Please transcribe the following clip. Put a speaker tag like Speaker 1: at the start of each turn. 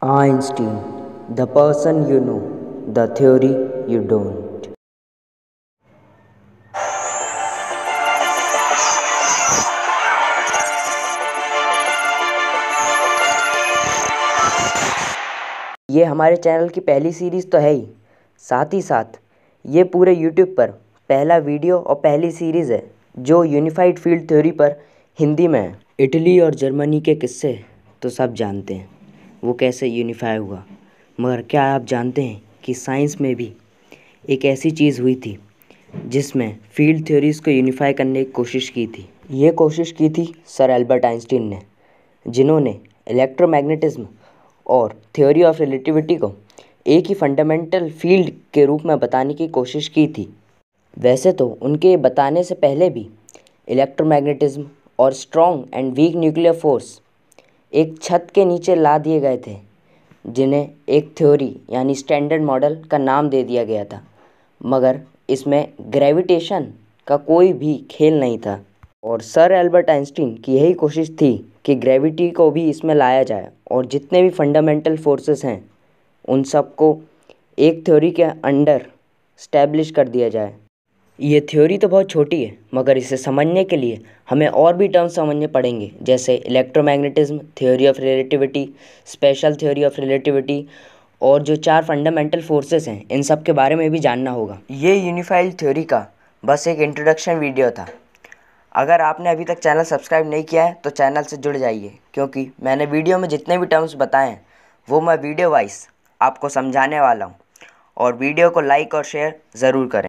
Speaker 1: Einstein, the person you know, the theory you don't. ये हमारे channel की पहली सीरीज़ तो है ही, साथ ही साथ ये पूरे यूट्यूब पर पहला वीडियो और पहली सीरीज़ है जो यूनिफाइड फील्ड थ्योरी पर हिंदी में है। इटली और जर्मनी के किस्से तो सब जानते हैं, वो कैसे यूनिफाई हुआ, मगर क्या आप जानते हैं कि साइंस में भी एक ऐसी चीज़ हुई थी जिसमें फील्ड थ्योरीज़ को यूनिफाई करने की कोशिश की थी। ये कोशिश की थी सर एल्बर्ट आइंस्टीन ने, जिन्होंने इलेक्ट्रोमैग्नेटिज्म और थ्योरी ऑफ रिलेटिविटी को एक ही फंडामेंटल फील्ड के रूप में बताने की कोशिश की थी। वैसे तो उनके बताने से पहले भी इलेक्ट्रोमैग्नेटिज्म और strong and weak nuclear force एक छत के नीचे ला दिए गए थे, जिन्हें एक थ्योरी यानी स्टैंडर्ड मॉडल का नाम दे दिया गया था, मगर इसमें ग्रेविटेशन का कोई भी खेल नहीं था। और सर एल्बर्ट आइंस्टीन की यही कोशिश थी कि ग्रेविटी को भी इसमें लाया जाए और जितने भी फंडामेंटल फोर्सेस हैं उन सबको एक थ्योरी के अंडर स्टैब्लिश कर दिया जाए। ये थ्योरी तो बहुत छोटी है, मगर इसे समझने के लिए हमें और भी टर्म्स समझने पड़ेंगे, जैसे electromagnetism, theory of relativity, special theory of relativity और जो 4 फंडामेंटल फोर्सेस हैं इन सब के बारे में भी जानना होगा। ये यूनिफाइड थ्योरी का बस एक इंट्रोडक्शन वीडियो था। अगर आपने अभी तक चैनल सब्सक्राइब नहीं किया है तो चैनल से जुड़ जाइए, क्योंकि मैंने वीडियो में जितने भी टर्म्स बताए हैं वो मैं वीडियो वाइज आपको समझाने वाला हूँ। और वीडियो को लाइक और शेयर ज़रूर करें।